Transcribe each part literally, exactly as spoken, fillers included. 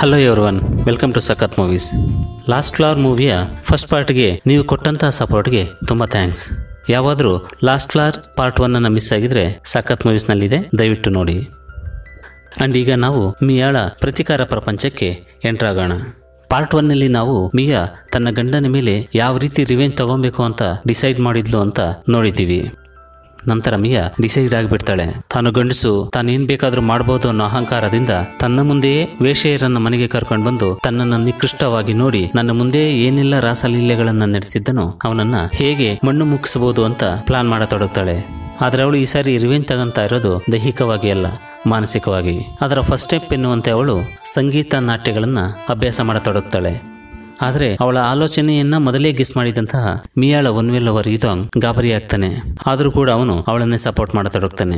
Hello everyone, welcome to Sakath movies. Lost flower ಮೂವಿಯ first ಪಾರ್ಟ್ಗೆ ನೀವು ಕೊಟ್ಟಂತಹ ಸಪೋರ್ಟ್ಗೆ ತುಂಬ ಥ್ಯಾಂಕ್ಸ್. ಯಾವಾದರೂ ಲಾಸ್ಟ್ ಫ್ಲವರ್ ಪಾರ್ಟ್ ಒನ್ ಅನ್ನು ಮಿಸ್ ಆಗಿದ್ರೆ ಸಖತ್ ಮೂವೀಸ್ನಲ್ಲಿದೆ, ದಯವಿಟ್ಟು ನೋಡಿ. ಆ್ಯಂಡ್ ಈಗ ನಾವು ಮಿಯಾಳ ಪ್ರತಿಕಾರ ಪ್ರಪಂಚಕ್ಕೆ ಎಂಟರ್ ಆಗೋಣ. ಪಾರ್ಟ್ ಒನ್ನಲ್ಲಿ ನಾವು ಮಿಯಾ ತನ್ನ ಗಂಡನ ಮೇಲೆ ಯಾವ ರೀತಿ ರಿವೆಂಜ್ ತಗೊಬೇಕು ಅಂತ ಡಿಸೈಡ್ ಮಾಡಿದ್ಲು ಅಂತ ನೋಡಿದ್ದೀವಿ. ನಂತರ ಮಿಯಾ ಡಿಸೈಡ್ ಆಗಿಬಿಡ್ತಾಳೆ. ತಾನು ಗಂಡಸು, ತಾನೇನು ಬೇಕಾದರೂ ಮಾಡ್ಬೋದು ಅನ್ನೋ ಅಹಂಕಾರದಿಂದ ತನ್ನ ಮುಂದೆಯೇ ವೇಶ್ಯೆಯರನ್ನ ಮನೆಗೆ ಕರ್ಕೊಂಡು ಬಂದು ತನ್ನನ್ನು ನಿಕೃಷ್ಟವಾಗಿ ನೋಡಿ ನನ್ನ ಮುಂದೆ ಏನೆಲ್ಲ ರಾಸಲೀಲೆಗಳನ್ನ ನಡೆಸಿದ್ದನೋ ಅವನನ್ನ ಹೇಗೆ ಮಣ್ಣು ಮುಕ್ಕಿಸಬಹುದು ಅಂತ ಪ್ಲಾನ್ ಮಾಡತೊಡಗ್ತಾಳೆ. ಆದರೆ ಅವಳು ಈ ಸಾರಿ ರಿವೆಂಜ್ ತಗೊಂತ ಇರೋದು ದೈಹಿಕವಾಗಿ ಅಲ್ಲ, ಮಾನಸಿಕವಾಗಿ. ಅದರ ಫಸ್ಟ್ ಸ್ಟೆಪ್ ಎನ್ನುವಂತೆ ಅವಳು ಸಂಗೀತ ನಾಟ್ಯಗಳನ್ನು ಅಭ್ಯಾಸ ಮಾಡತೊಡಗ್ತಾಳೆ. ಆದರೆ ಅವಳ ಆಲೋಚನೆಯನ್ನ ಮೊದಲೇ ಗೆಸ್ ಮಾಡಿದಂತಹ ಮಿಯಾಳ ಒನ್ವೆಲ್ ಅವರ್ ಯುಧಾಂಗ್ ಗಾಬರಿ ಆಗ್ತಾನೆ. ಆದರೂ ಕೂಡ ಅವನು ಅವಳನ್ನೇ ಸಪೋರ್ಟ್ ಮಾಡತೊಡಗ್ತಾನೆ.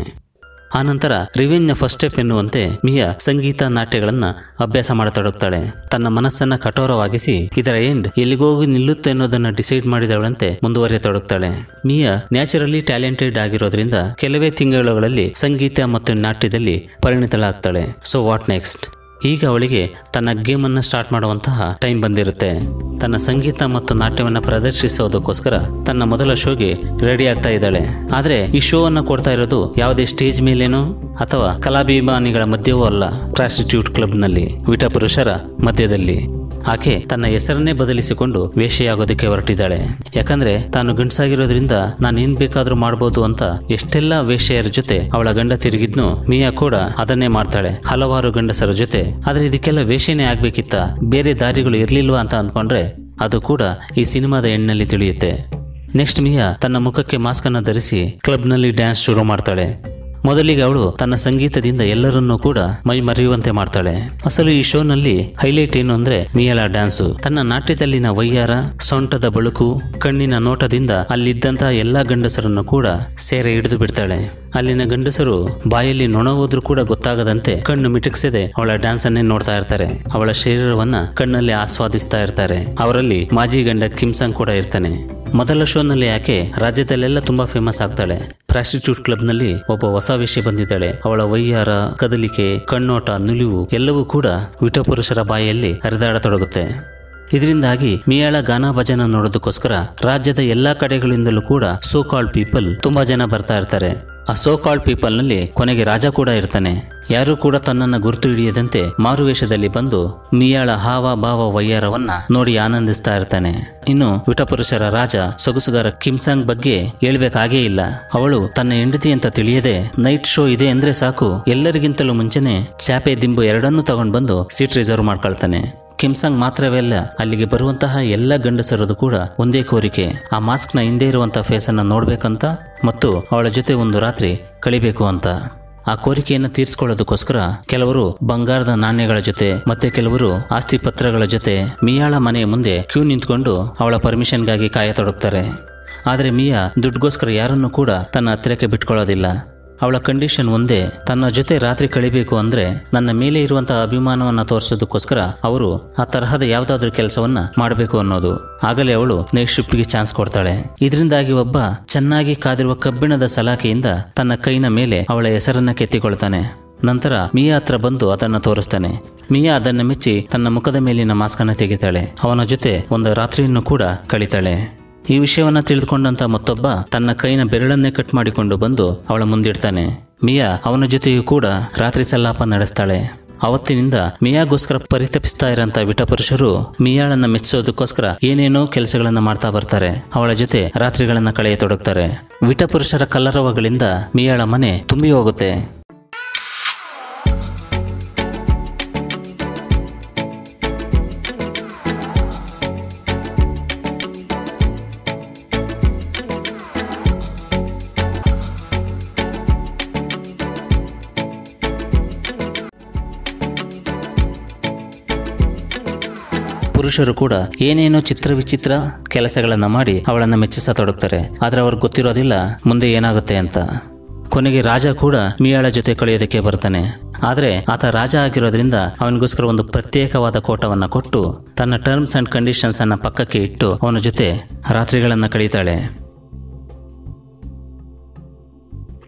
ಆನಂತರ ರಿವೆಂಜ್ ನ ಫಸ್ಟ್ ಸ್ಟೆಪ್ ಎನ್ನುವಂತೆ ಮಿಯಾ ಸಂಗೀತ ನಾಟ್ಯಗಳನ್ನ ಅಭ್ಯಾಸ ಮಾಡತೊಡಗ್ತಾಳೆ. ತನ್ನ ಮನಸ್ಸನ್ನ ಕಠೋರವಾಗಿಸಿ ಇದರ ಎಂಡ್ ಎಲ್ಲಿಗೋಗಿ ನಿಲ್ಲುತ್ತೆ ಅನ್ನೋದನ್ನ ಡಿಸೈಡ್ ಮಾಡಿದವಳಂತೆ ಮುಂದುವರಿಯತೊಡಗ್ತಾಳೆ. ಮಿಯಾ ನ್ಯಾಚುರಲಿ ಟ್ಯಾಲೆಂಟೆಡ್ ಆಗಿರೋದ್ರಿಂದ ಕೆಲವೇ ತಿಂಗಳುಗಳಲ್ಲಿ ಸಂಗೀತ ಮತ್ತು ನಾಟ್ಯದಲ್ಲಿ ಪರಿಣಿತಳಾಗ್ತಾಳೆ. So what next? ಈಗ ಅವಳಿಗೆ ತನ್ನ ಗೇಮ್ ಅನ್ನು ಸ್ಟಾರ್ಟ್ ಮಾಡುವಂತಹ ಟೈಮ್ ಬಂದಿರುತ್ತೆ. ತನ್ನ ಸಂಗೀತ ಮತ್ತು ನಾಟ್ಯವನ್ನು ಪ್ರದರ್ಶಿಸೋದಕ್ಕೋಸ್ಕರ ತನ್ನ ಮೊದಲ ಶೋಗೆ ರೆಡಿ ಆಗ್ತಾ ಇದ್ದಾಳೆ. ಆದ್ರೆ ಈ ಶೋ ಅನ್ನು ಕೊಡ್ತಾ ಇರೋದು ಯಾವುದೇ ಸ್ಟೇಜ್ ಮೇಲೇನೋ ಅಥವಾ ಕಲಾಭಿಮಾನಿಗಳ ಮಧ್ಯವೂ ಅಲ್ಲ, ಪ್ರಾಸ್ಟಿಟ್ಯೂಟ್ ಕ್ಲಬ್ ನಲ್ಲಿ ವಿಟ ಪುರುಷರ ಮಧ್ಯದಲ್ಲಿ. ಆಕೆ ತನ್ನ ಹೆಸರನ್ನೇ ಬದಲಿಸಿಕೊಂಡು ವೇಶ್ಯೆಯಾಗೋದಕ್ಕೆ ಹೊರಟಿದ್ದಾಳೆ. ಯಾಕಂದ್ರೆ ತಾನು ಗಂಡಸಾಗಿರೋದ್ರಿಂದ ನಾನು ಏನ್ ಬೇಕಾದ್ರೂ ಮಾಡ್ಬೋದು ಅಂತ ಎಷ್ಟೆಲ್ಲಾ ವೇಶ್ಯೆಯರ ಜೊತೆ ಅವಳ ಗಂಡ ತಿರುಗಿದ್ನು, ಮಿಯಾ ಕೂಡ ಅದನ್ನೇ ಮಾಡ್ತಾಳೆ ಹಲವಾರು ಗಂಡಸರ ಜೊತೆ. ಆದ್ರೆ ಇದಕ್ಕೆಲ್ಲ ವೇಶ್ಯೆನೇ ಆಗ್ಬೇಕಿತ್ತ, ಬೇರೆ ದಾರಿಗಳು ಇರ್ಲಿಲ್ವಾ ಅಂತ ಅಂದ್ಕೊಂಡ್ರೆ ಅದು ಕೂಡ ಈ ಸಿನಿಮಾದ ಎಣ್ಣಲ್ಲಿ ತಿಳಿಯುತ್ತೆ. ನೆಕ್ಸ್ಟ್ ಮಿಯಾ ತನ್ನ ಮುಖಕ್ಕೆ ಮಾಸ್ಕ್ ಅನ್ನು ಧರಿಸಿ ಕ್ಲಬ್ ನಲ್ಲಿ ಡ್ಯಾನ್ಸ್ ಶುರು ಮಾಡ್ತಾಳೆ. ಮೊದಲಿಗೆ ಅವಳು ತನ್ನ ಸಂಗೀತದಿಂದ ಎಲ್ಲರನ್ನೂ ಕೂಡ ಮೈ ಮರೆಯುವಂತೆ ಮಾಡ್ತಾಳೆ. ಅಸಲು ಈ ಶೋನಲ್ಲಿ ಹೈಲೈಟ್ ಏನು ಅಂದ್ರೆ ಮಿಯಾಳ ಡ್ಯಾನ್ಸು. ತನ್ನ ನಾಟ್ಯದಲ್ಲಿನ ವಯ್ಯಾರ, ಸೊಂಟದ ಬಳುಕು, ಕಣ್ಣಿನ ನೋಟದಿಂದ ಅಲ್ಲಿದ್ದಂತಹ ಎಲ್ಲಾ ಗಂಡಸರನ್ನು ಕೂಡ ಸೇರೆ ಹಿಡಿದು ಬಿಡ್ತಾಳೆ. ಅಲ್ಲಿನ ಗಂಡಸರು ಬಾಯಲ್ಲಿ ನೊಣ ಹೋದ್ರೂ ಕೂಡ ಗೊತ್ತಾಗದಂತೆ ಕಣ್ಣು ಮಿಟುಕಿಸದೆ ಅವಳ ಡ್ಯಾನ್ಸ್ ಅನ್ನೇ ನೋಡ್ತಾ ಇರ್ತಾರೆ. ಅವಳ ಶರೀರವನ್ನ ಕಣ್ಣಲ್ಲಿ ಆಸ್ವಾದಿಸ್ತಾ ಇರ್ತಾರೆ. ಅವರಲ್ಲಿ ಮಾಜಿ ಗಂಡ ಕಿಮ್ಸಂಗ್ ಕೂಡ ಇರ್ತಾನೆ. ಮೊದಲ ಶೋನಲ್ಲಿ ಆಕೆ ರಾಜ್ಯದಲ್ಲೆಲ್ಲ ತುಂಬಾ ಫೇಮಸ್ ಆಗ್ತಾಳೆ. ಪ್ರಾಸ್ಟಿಟ್ಯೂಟ್ ಕ್ಲಬ್ ನಲ್ಲಿ ಒಬ್ಬ ಹೊಸ ವೇಶ್ಯೆ ಬಂದಿದ್ದಾಳೆ. ಅವಳ ವಯ್ಯಾರ, ಕದಲಿಕೆ, ಕಣ್ಣೋಟ, ನಿಲುವು ಎಲ್ಲವೂ ಕೂಡ ವಿಟ ಪುರುಷರ ಬಾಯಲ್ಲಿ ಹರಿದಾಡತೊಡಗುತ್ತೆ. ಇದರಿಂದಾಗಿ ಮಿಯಾಳ ಗಾನ ಭಜನ ನೋಡೋದಕ್ಕೋಸ್ಕರ ರಾಜ್ಯದ ಎಲ್ಲಾ ಕಡೆಗಳಿಂದಲೂ ಕೂಡ ಸೋ ಕಾಲ್ಡ್ ಪೀಪಲ್ ತುಂಬಾ ಜನ ಬರ್ತಾ ಇರ್ತಾರೆ. ಆ ಸೋ ಕಾಲ್ಡ್ ಪೀಪಲ್ ನಲ್ಲಿ ಕೊನೆಗೆ ರಾಜ ಕೂಡ ಇರ್ತಾನೆ. ಯಾರು ಕೂಡ ತನ್ನನ್ನ ಗುರುತು ಹಿಡಿಯದಂತೆ ಮಾರುವೇಷದಲ್ಲಿ ಬಂದು ಮಿಯಾಳ ಹಾವ ಭಾವ ವಯ್ಯಾರವನ್ನ ನೋಡಿ ಆನಂದಿಸ್ತಾ ಇರ್ತಾನೆ. ಇನ್ನು ವಿಟಪುರುಷರ ರಾಜ ಸೊಗಸುಗಾರ ಕಿಮ್ಸಾಂಗ್ ಬಗ್ಗೆ ಹೇಳ್ಬೇಕಾಗೇ ಇಲ್ಲ. ಅವಳು ತನ್ನ ಹೆಂಡತಿ ಅಂತ ತಿಳಿಯದೆ ನೈಟ್ ಶೋ ಇದೆ ಅಂದ್ರೆ ಸಾಕು, ಎಲ್ಲರಿಗಿಂತಲೂ ಮುಂಚೆನೆ ಚಾಪೆ ದಿಂಬು ಎರಡನ್ನೂ ತಗೊಂಡ್ ಬಂದು ಸೀಟ್ ರಿಸರ್ವ್ ಮಾಡ್ಕೊಳ್ತಾನೆ. ಕಿಮ್ಸಾಂಗ್ ಮಾತ್ರವೇ ಅಲ್ಲ, ಅಲ್ಲಿಗೆ ಬರುವಂತಹ ಎಲ್ಲ ಗಂಡಸರದು ಕೂಡ ಒಂದೇ ಕೋರಿಕೆ, ಆ ಮಾಸ್ಕ್ ನ ಹಿಂದೆ ಇರುವಂತಹ ಫೇಸ್ ಅನ್ನ ನೋಡ್ಬೇಕಂತ ಮತ್ತು ಅವಳ ಜೊತೆ ಒಂದು ರಾತ್ರಿ ಕಳಿಬೇಕು ಅಂತ. ಆ ಕೋರಿಕೆಯನ್ನು ತೀರಿಸಿಕೊಳ್ಳೋದಕ್ಕೋಸ್ಕರ ಕೆಲವರು ಬಂಗಾರದ ನಾಣ್ಯಗಳ ಜೊತೆ ಮತ್ತೆ ಕೆಲವರು ಆಸ್ತಿ ಪತ್ರಗಳ ಜೊತೆ ಮಿಯಾಳ ಮನೆಯ ಮುಂದೆ ಕ್ಯೂ ನಿಂತ್ಕೊಂಡು ಅವಳ ಪರ್ಮಿಷನ್ಗಾಗಿ ಕಾಯತೊಡಗ್ತಾರೆ. ಆದರೆ ಮಿಯಾ ದುಡ್ಡುಗೋಸ್ಕರ ಯಾರನ್ನೂ ಕೂಡ ತನ್ನ ಹತ್ತಿರಕ್ಕೆ ಬಿಟ್ಕೊಳ್ಳೋದಿಲ್ಲ. ಅವಳ ಕಂಡೀಷನ್ ಒಂದೇ, ತನ್ನ ಜೊತೆ ರಾತ್ರಿ ಕಳಿಬೇಕು ಅಂದ್ರೆ ನನ್ನ ಮೇಲೆ ಇರುವಂತಹ ಅಭಿಮಾನವನ್ನ ತೋರಿಸೋದಕ್ಕೋಸ್ಕರ ಅವರು ಆ ತರಹದ ಯಾವ್ದಾದ್ರು ಕೆಲಸವನ್ನ ಮಾಡಬೇಕು ಅನ್ನೋದು. ಆಗಲೇ ಅವಳು ನೆಕ್ಸ್ಟ್ ಶಿಫ್ಟ್ಗೆ ಚಾನ್ಸ್ ಕೊಡ್ತಾಳೆ. ಇದರಿಂದಾಗಿ ಒಬ್ಬ ಚೆನ್ನಾಗಿ ಕಾದಿರುವ ಕಬ್ಬಿಣದ ಸಲಾಕೆಯಿಂದ ತನ್ನ ಕೈನ ಮೇಲೆ ಅವಳ ಹೆಸರನ್ನ ಕೆತ್ತಿಕೊಳ್ತಾನೆ. ನಂತರ ಮಿಯಾ ಹತ್ರ ಬಂದು ಅದನ್ನ ತೋರಿಸ್ತಾನೆ. ಮಿಯಾ ಅದನ್ನ ಮೆಚ್ಚಿ ತನ್ನ ಮುಖದ ಮೇಲಿನ ಮಾಸ್ಕ್ ಅನ್ನ ತೆಗಿತಾಳೆ. ಅವನ ಜೊತೆ ಒಂದು ರಾತ್ರಿಯನ್ನು ಕೂಡ ಕಳೀತಾಳೆ. ಈ ವಿಷಯವನ್ನ ತಿಳಿದುಕೊಂಡಂತ ಮತ್ತೊಬ್ಬ ತನ್ನ ಕೈನ ಬೆರಳನ್ನೇ ಕಟ್ ಮಾಡಿಕೊಂಡು ಬಂದು ಅವಳ ಮುಂದಿಡ್ತಾನೆ. ಮಿಯಾ ಅವನ ಜೊತೆಯೂ ಕೂಡ ರಾತ್ರಿ ಸಲ್ಲಾಪ ನಡೆಸ್ತಾಳೆ. ಅವತ್ತಿನಿಂದ ಮಿಯಾಗೋಸ್ಕರ ಪರಿತಪಿಸ್ತಾ ಇರೋಂಥ ವಿಟಪುರುಷರು ಮಿಯಾಳನ್ನ ಮೆಚ್ಚಿಸೋದಕ್ಕೋಸ್ಕರ ಏನೇನೋ ಕೆಲಸಗಳನ್ನ ಮಾಡ್ತಾ ಬರ್ತಾರೆ. ಅವಳ ಜೊತೆ ರಾತ್ರಿಗಳನ್ನ ಕಳೆಯತೊಡಗ್ತಾರೆ. ವಿಟಪುರುಷರ ಕಲರವಗಳಿಂದ ಮಿಯಾಳ ಮನೆ ತುಂಬಿ ಹೋಗುತ್ತೆ. ಪುರುಷರು ಕೂಡ ಏನೇನೋ ಚಿತ್ರ ವಿಚಿತ್ರ ಕೆಲಸಗಳನ್ನ ಮಾಡಿ ಅವಳನ್ನ ಮೆಚ್ಚಿಸತೊಡಗ್ತಾರೆ. ಆದ್ರೆ ಅವ್ರಿಗೆ ಗೊತ್ತಿರೋದಿಲ್ಲ ಮುಂದೆ ಏನಾಗುತ್ತೆ ಅಂತ. ಕೊನೆಗೆ ರಾಜ ಕೂಡ ಮಿಯಾಳ ಜೊತೆ ಕಳೆಯೋದಕ್ಕೆ ಬರ್ತಾನೆ. ಆದ್ರೆ ಆತ ರಾಜ ಆಗಿರೋದ್ರಿಂದ ಅವನಿಗೋಸ್ಕರ ಒಂದು ಪ್ರತ್ಯೇಕವಾದ ಕೋಟವನ್ನ ಕೊಟ್ಟು ತನ್ನ ಟರ್ಮ್ಸ್ ಅಂಡ್ ಕಂಡೀಷನ್ಸ್ ಅನ್ನ ಪಕ್ಕಕ್ಕೆ ಇಟ್ಟು ಅವನ ಜೊತೆ ರಾತ್ರಿಗಳನ್ನ ಕಳೀತಾಳೆ.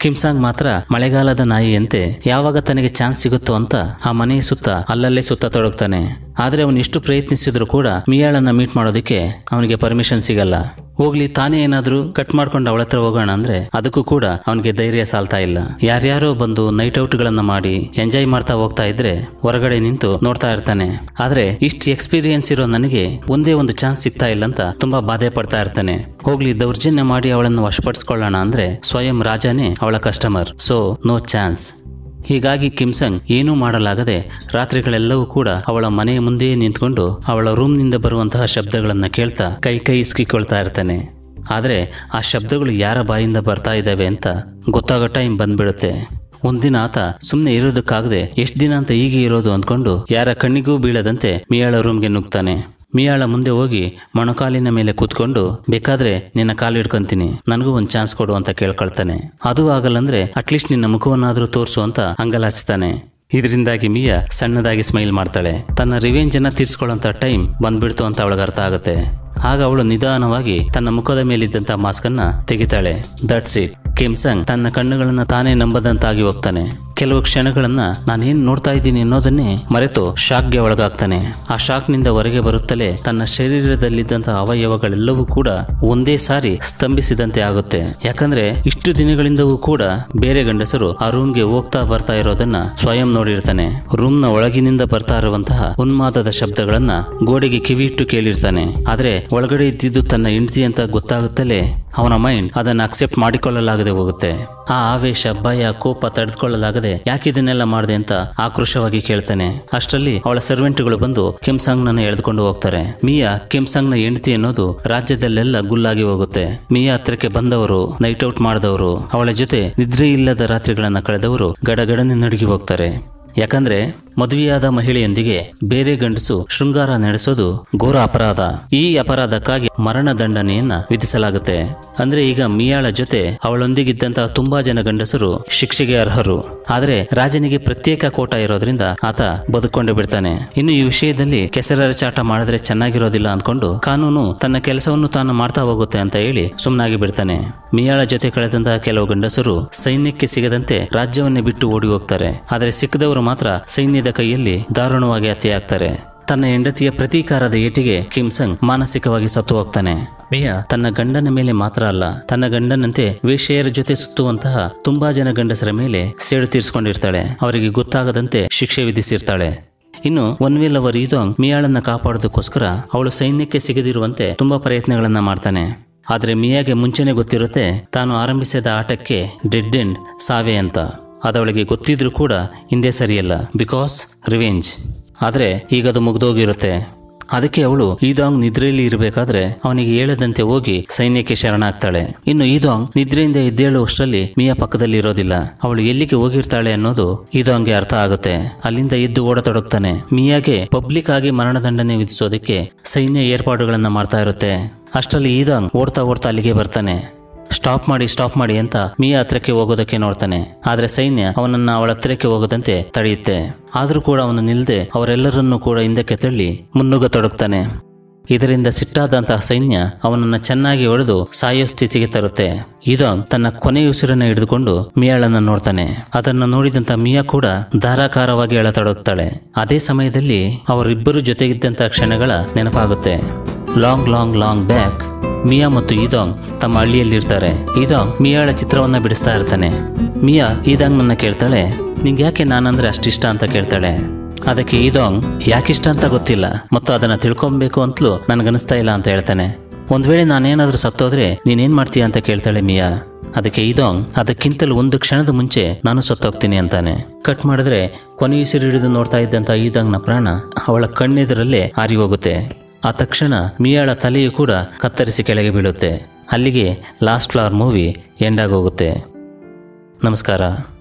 ಕಿಮ್ಸಾಂಗ್ ಮಾತ್ರ ಮಳೆಗಾಲದ ನಾಯಿಯಂತೆ ಯಾವಾಗ ತನಗೆ ಚಾನ್ಸ್ ಸಿಗುತ್ತೋ ಅಂತ ಆ ಮನೆಯ ಸುತ್ತ ಅಲ್ಲಲ್ಲೇ ಸುತ್ತ ತೊಡಗ್ತಾನೆ. ಆದ್ರೆ ಅವನು ಎಷ್ಟು ಪ್ರಯತ್ನಿಸಿದ್ರು ಕೂಡ ಮಿಯಾಳನ್ನ ಮೀಟ್ ಮಾಡೋದಕ್ಕೆ ಅವನಿಗೆ ಪರ್ಮಿಷನ್ ಸಿಗಲ್ಲ. ಹೋಗ್ಲಿ ತಾನೇ ಏನಾದ್ರೂ ಕಟ್ ಮಾಡ್ಕೊಂಡು ಅವಳ ಹತ್ರ ಹೋಗೋಣ ಅಂದ್ರೆ ಅದಕ್ಕೂ ಕೂಡ ಅವನಿಗೆ ಧೈರ್ಯ ಸಾಲ್ತಾ ಇಲ್ಲ. ಯಾರ್ಯಾರೋ ಬಂದು ನೈಟ್ ಔಟ್ ಗಳನ್ನ ಮಾಡಿ ಎಂಜಾಯ್ ಮಾಡ್ತಾ ಹೋಗ್ತಾ ಇದ್ರೆ ಹೊರಗಡೆ ನಿಂತು ನೋಡ್ತಾ ಇರ್ತಾನೆ. ಆದ್ರೆ ಇಷ್ಟು ಎಕ್ಸ್ಪೀರಿಯನ್ಸ್ ಇರೋ ನನಗೆ ಒಂದೇ ಒಂದು ಚಾನ್ಸ್ ಸಿಗ್ತಾ ಇಲ್ಲ ಅಂತ ತುಂಬಾ ಬಾಧೆ ಪಡ್ತಾ ಇರ್ತಾನೆ. ಹೋಗ್ಲಿ ದೌರ್ಜನ್ಯ ಮಾಡಿ ಅವಳನ್ನು ವಶಪಡಿಸ್ಕೊಳ್ಳೋಣ ಅಂದ್ರೆ ಸ್ವಯಂ ರಾಜನೇ ಅವಳ ಕಸ್ಟಮರ್, ಸೊ ನೋ ಚಾನ್ಸ್. ಹೀಗಾಗಿ ಕಿಮ್ಸಂಗ್ ಏನೂ ಮಾಡಲಾಗದೆ ರಾತ್ರಿಗಳೆಲ್ಲವೂ ಕೂಡ ಅವಳ ಮನೆಯ ಮುಂದೆಯೇ ನಿಂತ್ಕೊಂಡು ಅವಳ ರೂಮ್ನಿಂದ ಬರುವಂತಹ ಶಬ್ದಗಳನ್ನ ಕೇಳ್ತಾ ಕೈ ಕೈ ಇಸ್ಕಿಕೊಳ್ತಾ ಇರ್ತಾನೆ. ಆದ್ರೆ ಆ ಶಬ್ದಗಳು ಯಾರ ಬಾಯಿಂದ ಬರ್ತಾ ಇದ್ದಾವೆ ಅಂತ ಗೊತ್ತಾಗೋ ಟೈಮ್ ಬಂದ್ಬಿಡುತ್ತೆ. ಒಂದಿನ ಆತ ಸುಮ್ಮನೆ ಇರೋದಕ್ಕಾಗದೆ ಎಷ್ಟು ದಿನ ಅಂತ ಹೀಗೆ ಇರೋದು ಅಂದ್ಕೊಂಡು ಯಾರ ಕಣ್ಣಿಗೂ ಬೀಳದಂತೆ ಮಿಯಾಳ ರೂಮ್ಗೆ ನುಗ್ತಾನೆ. ಮಿಯಾಳ ಮುಂದೆ ಹೋಗಿ ಮೊಣಕಾಲಿನ ಮೇಲೆ ಕೂತ್ಕೊಂಡು ಬೇಕಾದ್ರೆ ನಿನ್ನ ಕಾಲು ಹಿಡ್ಕೊಂತೀನಿ, ನನಗೂ ಒಂದು ಚಾನ್ಸ್ ಕೊಡು ಅಂತ ಕೇಳ್ಕೊಳ್ತಾನೆ. ಅದು ಆಗಲ್ಲಂದ್ರೆ ಅಟ್ಲೀಸ್ಟ್ ನಿನ್ನ ಮುಖವನ್ನಾದ್ರೂ ತೋರಿಸು ಅಂತ ಅಂಗಲಾಚ್ತಾನೆ. ಇದರಿಂದಾಗಿ ಮಿಯಾ ಸಣ್ಣದಾಗಿ ಸ್ಮೈಲ್ ಮಾಡ್ತಾಳೆ. ತನ್ನ ರಿವೆಂಜ್ ಅನ್ನ ತೀರ್ಸ್ಕೊಳ್ಳೋಂತ ಟೈಮ್ ಬಂದ್ಬಿಡ್ತು ಅಂತ ಅವಳಿಗೆ ಅರ್ಥ ಆಗುತ್ತೆ. ಆಗ ಅವಳು ನಿಧಾನವಾಗಿ ತನ್ನ ಮುಖದ ಮೇಲಿದ್ದಂತ ಮಾಸ್ಕ್ ಅನ್ನ ತೆಗಿತಾಳೆ. That's it. ಕಿಮ್ಸಂಗ್ ತನ್ನ ಕಣ್ಣುಗಳನ್ನ ತಾನೇ ನಂಬದಂತಾಗಿ ಹೋಗ್ತಾನೆ. ಕೆಲವು ಕ್ಷಣಗಳನ್ನ ನಾನೇನ್ ನೋಡ್ತಾ ಇದ್ದೀನಿ ಅನ್ನೋದನ್ನೇ ಮರೆತು ಶಾಕ್ಗೆ ಒಳಗಾಗ್ತಾನೆ. ಆ ಶಾಕ್ ನಿಂದ ಹೊರಗೆ ಬರುತ್ತಲೇ ತನ್ನ ಶರೀರದಲ್ಲಿದ್ದಂತಹ ಅವಯವಗಳೆಲ್ಲವೂ ಕೂಡ ಒಂದೇ ಸಾರಿ ಸ್ತಂಭಿಸಿದಂತೆ ಆಗುತ್ತೆ. ಯಾಕಂದ್ರೆ ಇಷ್ಟು ದಿನಗಳಿಂದವೂ ಕೂಡ ಬೇರೆ ಗಂಡಸರು ಆ ರೂಮ್ಗೆ ಹೋಗ್ತಾ ಬರ್ತಾ ಇರೋದನ್ನ ಸ್ವಯಂ ನೋಡಿರ್ತಾನೆ. ರೂಮ್ ನ ಒಳಗಿನಿಂದ ಬರ್ತಾ ಇರುವಂತಹ ಉನ್ಮಾದದ ಶಬ್ದಗಳನ್ನ ಗೋಡೆಗೆ ಕಿವಿಯಿಟ್ಟು ಕೇಳಿರ್ತಾನೆ. ಆದ್ರೆ ಒಳಗಡೆ ಇದ್ದಿದ್ದು ತನ್ನ ಹೆಂಡತಿ ಅಂತ ಗೊತ್ತಾಗುತ್ತಲೇ ಅವನ ಮೈಂಡ್ ಅದನ್ನ ಅಕ್ಸೆಪ್ಟ್ ಮಾಡಿಕೊಳ್ಳಲಾಗದೆ ಹೋಗುತ್ತೆ. ಆ ಆವೇಶ, ಭಯ, ಕೋಪ ತಡೆದುಕೊಳ್ಳಲಾಗದೆ ಯಾಕಿದನ್ನೆಲ್ಲ ಮಾಡಿದೆ ಅಂತ ಆಕ್ರೋಶವಾಗಿ ಕೇಳ್ತಾನೆ. ಅಷ್ಟರಲ್ಲಿ ಅವಳ ಸರ್ವೆಂಟ್ಗಳು ಬಂದು ಕಿಮ್ಸಾಂಗ್ ನನ್ನು ಎಳೆದುಕೊಂಡು ಹೋಗ್ತಾರೆ. ಮಿಯಾ ಕಿಮ್ಸಾಂಗ್ ನ ಹೆಂಡತಿ ಅನ್ನೋದು ರಾಜ್ಯದಲ್ಲೆಲ್ಲ ಗುಲ್ಲಾಗಿ ಹೋಗುತ್ತೆ. ಮಿಯಾ ಹತ್ರಕ್ಕೆ ಬಂದವರು, ನೈಟ್ ಔಟ್ ಮಾಡಿದವರು, ಅವಳ ಜೊತೆ ನಿದ್ರೆ ಇಲ್ಲದ ರಾತ್ರಿಗಳನ್ನ ಕಳೆದವರು ಗಡಗಡನೆ ನಡುಗಿ ಹೋಗ್ತಾರೆ. ಯಾಕಂದ್ರೆ ಮದುವೆಯಾದ ಮಹಿಳೆಯೊಂದಿಗೆ ಬೇರೆ ಗಂಡಸು ಶೃಂಗಾರ ನಡೆಸೋದು ಘೋರ ಅಪರಾಧ. ಈ ಅಪರಾಧಕ್ಕಾಗಿ ಮರಣ ದಂಡನೆಯನ್ನ ವಿಧಿಸಲಾಗುತ್ತೆ. ಅಂದ್ರೆ ಈಗ ಮಿಯಾಳ ಜೊತೆ ಅವಳೊಂದಿಗಿದ್ದಂತಹ ತುಂಬಾ ಜನ ಗಂಡಸರು ಶಿಕ್ಷೆಗೆ ಅರ್ಹರು. ಆದ್ರೆ ರಾಜನಿಗೆ ಪ್ರತ್ಯೇಕ ಕೋಟ ಇರೋದ್ರಿಂದ ಆತ ಬದುಕೊಂಡು ಬಿಡ್ತಾನೆ. ಇನ್ನು ಈ ವಿಷಯದಲ್ಲಿ ಕೆಸರಚಾಟ ಮಾಡಿದ್ರೆ ಚೆನ್ನಾಗಿರೋದಿಲ್ಲ ಅಂದ್ಕೊಂಡು ಕಾನೂನು ತನ್ನ ಕೆಲಸವನ್ನು ತಾನು ಮಾಡ್ತಾ ಹೋಗುತ್ತೆ ಅಂತ ಹೇಳಿ ಸುಮ್ಮನಾಗಿ ಬಿಡ್ತಾನೆ. ಮಿಯಾಳ ಜೊತೆ ಕಳೆದಂತಹ ಕೆಲವು ಗಂಡಸರು ಸೈನ್ಯಕ್ಕೆ ಸಿಗದಂತೆ ರಾಜ್ಯವನ್ನೇ ಬಿಟ್ಟು ಓಡಿ ಹೋಗ್ತಾರೆ. ಆದ್ರೆ ಸಿಕ್ಕದವರು ಮಾತ್ರ ಸೈನ್ಯದ ಕೈಯಲ್ಲಿ ದಾರುಣವಾಗಿ ಹತ್ಯೆಯಾಗ್ತಾರೆ. ತನ್ನ ಹೆಂಡತಿಯ ಪ್ರತೀಕಾರದ ಏಟಿಗೆ ಕಿಮ್ಸಂಗ್ ಮಾನಸಿಕವಾಗಿ ಸತ್ತು ಹೋಗ್ತಾನೆ. ಮಿಯಾ ತನ್ನ ಗಂಡನ ಮೇಲೆ ಮಾತ್ರ ಅಲ್ಲ, ತನ್ನ ಗಂಡನಂತೆ ವೇಶ್ಯೆಯರ ಜೊತೆ ಸುತ್ತುವಂತಹ ತುಂಬಾ ಜನ ಗಂಡಸರ ಮೇಲೆ ಸೇಡು ತೀರಿಸಿಕೊಂಡಿರ್ತಾಳೆ. ಅವರಿಗೆ ಗೊತ್ತಾಗದಂತೆ ಶಿಕ್ಷೆ ವಿಧಿಸಿರ್ತಾಳೆ. ಇನ್ನು ಒನ್ ವೇಲ್ ಅವರ್ ಈದೋಂಗ್ ಮಿಯಾಳನ್ನ ಕಾಪಾಡೋದಕ್ಕೋಸ್ಕರ ಅವಳು ಸೈನ್ಯಕ್ಕೆ ಸಿಗದಿರುವಂತೆ ತುಂಬಾ ಪ್ರಯತ್ನಗಳನ್ನ ಮಾಡ್ತಾನೆ. ಆದ್ರೆ ಮಿಯಾಗೆ ಮುಂಚೆನೆ ಗೊತ್ತಿರುತ್ತೆ ತಾನು ಆರಂಭಿಸಿದ ಆಟಕ್ಕೆ ಡೆಡ್ ಎಂಡ್ ಸಾವೆ ಅಂತ. ಅದವಳಿಗೆ ಗೊತ್ತಿದ್ರೂ ಕೂಡ ಹಿಂದೆ ಸರಿಯಲ್ಲ, ಬಿಕಾಸ್ ರಿವೆಂಜ್. ಆದ್ರೆ ಈಗ ಅದು ಮುಗ್ದೋಗಿರುತ್ತೆ. ಅದಕ್ಕೆ ಅವಳು ಈದಾಂಗ್ ನಿದ್ರೆಯಲ್ಲಿ ಇರಬೇಕಾದ್ರೆ ಅವನಿಗೆ ಹೇಳದಂತೆ ಹೋಗಿ ಸೈನ್ಯಕ್ಕೆ ಶರಣಾಗ್ತಾಳೆ. ಇನ್ನು ಈದಾಂಗ್ ನಿದ್ರೆಯಿಂದ ಎದ್ದೇಳುವಷ್ಟರಲ್ಲಿ ಮಿಯಾ ಪಕ್ಕದಲ್ಲಿ ಇರೋದಿಲ್ಲ. ಅವಳು ಎಲ್ಲಿಗೆ ಹೋಗಿರ್ತಾಳೆ ಅನ್ನೋದು ಈದಾಂಗ್ಗೆ ಅರ್ಥ ಆಗುತ್ತೆ. ಅಲ್ಲಿಂದ ಎದ್ದು ಓಡತೊಡಗ್ತಾನೆ. ಮಿಯಾಗೆ ಪಬ್ಲಿಕ್ ಆಗಿ ಮರಣದಂಡನೆ ವಿಧಿಸೋದಕ್ಕೆ ಸೈನ್ಯ ಏರ್ಪಾಡುಗಳನ್ನ ಮಾಡ್ತಾ ಇರುತ್ತೆ. ಅಷ್ಟರಲ್ಲಿ ಈದಾಂಗ್ ಓಡ್ತಾ ಓಡ್ತಾ ಅಲ್ಲಿಗೆ ಬರ್ತಾನೆ. ಸ್ಟಾಪ್ ಮಾಡಿ ಸ್ಟಾಪ್ ಮಾಡಿ ಅಂತ ಮಿಯಾ ಹತ್ರಕ್ಕೆ ಹೋಗೋದಕ್ಕೆ ನೋಡ್ತಾನೆ. ಆದ್ರೆ ಸೈನ್ಯ ಅವನನ್ನ ಅವಳ ಹತ್ರಕ್ಕೆ ಹೋಗದಂತೆ ತಡೆಯುತ್ತೆ. ಆದ್ರೂ ಕೂಡ ಅವನು ನಿಲ್ದೆ ಅವರೆಲ್ಲರನ್ನೂ ಕೂಡ ಹಿಂದಕ್ಕೆ ತಳ್ಳಿ ಮುನ್ನುಗ್ಗ ತೊಡಗ್ತಾನೆ. ಇದರಿಂದ ಸಿಟ್ಟಾದಂತಹ ಸೈನ್ಯ ಅವನನ್ನ ಚೆನ್ನಾಗಿ ಹೊಡೆದು ಸಾಯೋ ಸ್ಥಿತಿಗೆ ತರುತ್ತೆ. ಈದಾಂಗ್ ತನ್ನ ಕೊನೆಯ ಉಸಿರನ್ನ ಹಿಡಿದುಕೊಂಡು ಮಿಯಾಳನ್ನ ನೋಡ್ತಾನೆ. ಅದನ್ನ ನೋಡಿದಂತ ಮಿಯಾ ಕೂಡ ಧಾರಾಕಾರವಾಗಿ ಅಳತೊಡಗ್ತಾಳೆ. ಅದೇ ಸಮಯದಲ್ಲಿ ಅವರಿಬ್ಬರು ಜೊತೆಗಿದ್ದಂತ ಕ್ಷಣಗಳ ನೆನಪಾಗುತ್ತೆ. Long long long back Mia ಮತ್ತು ಈದಾಂಗ್ ತಮ್ಮ ಹಳ್ಳಿಯಲ್ಲಿರ್ತಾರೆ. ಈದಾಂಗ್ ಮಿಯಾಳ ಚಿತ್ರವನ್ನ ಬಿಡಿಸ್ತಾ ಇರ್ತಾನೆ. ಮಿಯಾ ಈದಾಂಗ್ ನನ್ನ ಕೇಳ್ತಾಳೆ, ನಿಂಗೆ ಯಾಕೆ ನಾನಂದ್ರೆ ಅಷ್ಟಿಷ್ಟ ಅಂತ ಕೇಳ್ತಾಳೆ. ಅದಕ್ಕೆ ಈದಾಂಗ್ ಯಾಕಿಷ್ಟ ಅಂತ ಗೊತ್ತಿಲ್ಲ ಮತ್ತು ಅದನ್ನ ತಿಳ್ಕೊಬೇಕು ಅಂತಲೂ ನನ್ಗನಿಸ್ತಾ ಇಲ್ಲ ಅಂತ ಹೇಳ್ತಾನೆ. ಒಂದ್ ವೇಳೆ ನಾನೇನಾದ್ರೂ ಸತ್ತೋದ್ರೆ ನೀನೇನ್ ಮಾಡ್ತೀಯ ಅಂತ ಕೇಳ್ತಾಳೆ ಮಿಯಾ. ಅದಕ್ಕೆ ಈದಾಂಗ್ ಅದಕ್ಕಿಂತಲೂ ಒಂದು ಕ್ಷಣದ ಮುಂಚೆ ನಾನು ಸತ್ತೋಗ್ತೀನಿ ಅಂತಾನೆ. ಕಟ್ ಮಾಡಿದ್ರೆ ಕೊನೆಯುಸಿರು ಹಿಡಿದು ನೋಡ್ತಾ ಇದ್ದಂತ ಈದಾಂಗ್ನ ಪ್ರಾಣ ಅವಳ ಕಣ್ಣೆದುರಲ್ಲೇ ಹಾರಿ ಹೋಗುತ್ತೆ. ಆ ತಕ್ಷಣ ಮಿಯಾಳ ತಲೆಯು ಕೂಡ ಕತ್ತರಿಸಿ ಕೆಳಗೆ ಬೀಳುತ್ತೆ. ಅಲ್ಲಿಗೆ ಲಾಸ್ಟ್ ಫ್ಲವರ್ ಮೂವಿ ಎಂಡ್ ಆಗೋಗುತ್ತೆ. ನಮಸ್ಕಾರ.